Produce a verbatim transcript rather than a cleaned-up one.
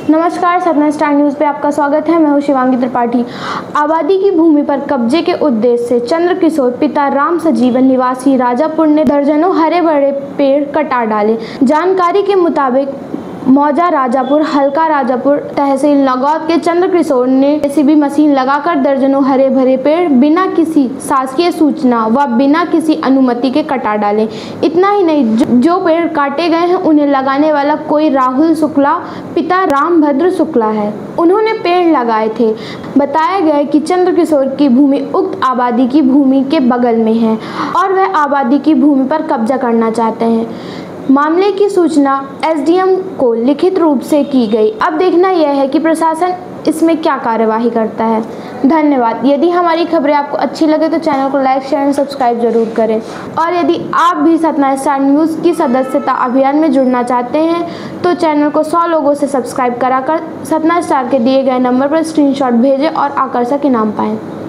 नमस्कार, Satna star news पे आपका स्वागत है। मैं हूं शिवांगी त्रिपाठी। आबादी की भूमि पर कब्जे के उद्देश्य से चंद्रकिशोर पिता राम सजीवन निवासी राजापुर ने दर्जनों हरे भरे पेड़ कटा डाले। जानकारी के मुताबिक मौजा राजापुर हल्का राजापुर तहसील नगौद के चंद्रकिशोर ने जेसीबी मशीन लगाकर दर्जनों हरे भरे पेड़ बिना किसी शासकीय सूचना व बिना किसी अनुमति के कटा डाले। इतना ही नहीं, जो, जो पेड़ काटे गए हैं उन्हें लगाने वाला कोई राहुल शुक्ला पिता रामभद्र शुक्ला है। उन्होंने पेड़ लगाए थे। बताया गया कि चंद्रकिशोर की भूमि उक्त आबादी की भूमि के बगल में है और वह आबादी की भूमि पर कब्जा करना चाहते हैं। मामले की सूचना एसडीएम को लिखित रूप से की गई। अब देखना यह है कि प्रशासन इसमें क्या कार्यवाही करता है। धन्यवाद। यदि हमारी खबरें आपको अच्छी लगे तो चैनल को लाइक शेयर एंड सब्सक्राइब जरूर करें। और यदि आप भी सतना स्टार न्यूज़ की सदस्यता अभियान में जुड़ना चाहते हैं तो चैनल को सौ लोगों से सब्सक्राइब कराकर सतना स्टार के दिए गए नंबर पर स्क्रीनशॉट भेजें और आकर्षक इनाम पाएं।